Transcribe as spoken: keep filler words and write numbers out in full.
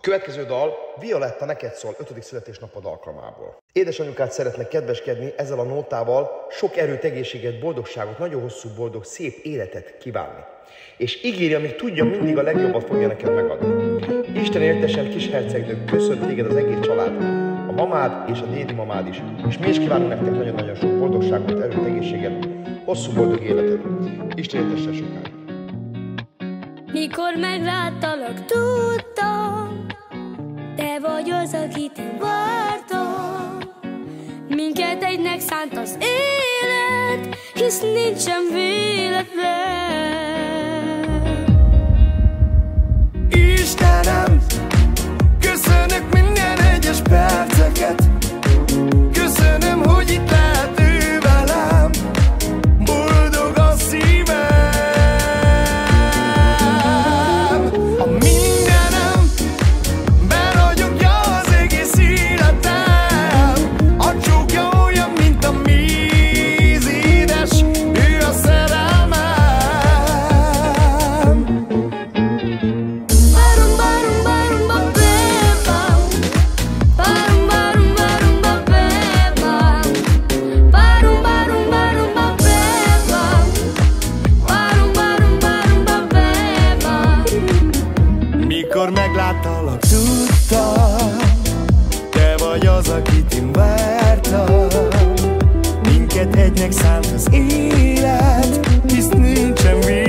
Következő dal Violetta neked szól ötödik születésnapod alkalmából. Édesanyukát szeretnek kedveskedni ezzel a nótával, sok erőt, egészséget, boldogságot, nagyon hosszú, boldog, szép életet kívánni. És ígéri, amíg tudja, mindig a legjobbat fogja neked megadni. Isten éltesen, kis hercegnő, köszönt téged az egész család, a mamád és a dédi mamád is. És mi is kívánunk nektek nagyon-nagyon sok boldogságot, erőt, egészséget, hosszú, boldog életet. Isten éltessen sokáig. Mikor megláttalak, tudtam, te vagy az, akit én vártam. Minket egynek szánt az élet, hisz nincsen véletlen. Istenem, köszönök minden egyes perceket. Köszönöm, hogy itt lehet ő velem. Boldog a szívem. A mindenem, beragyogja az egész életem. A csókja olyan, mint a víz édes, ő a szerelmem. Barum, barum, barum, ba, bebam. Barum, barum, barum, ba, bebam. Barum, barum, barum, ba, bebam. Barum, barum, barum, ba, bebam. Mikor megláttalak, tudtam, te vagy az, akit én vártam. Minket egynek szánt az élet, hisz nincsen vége.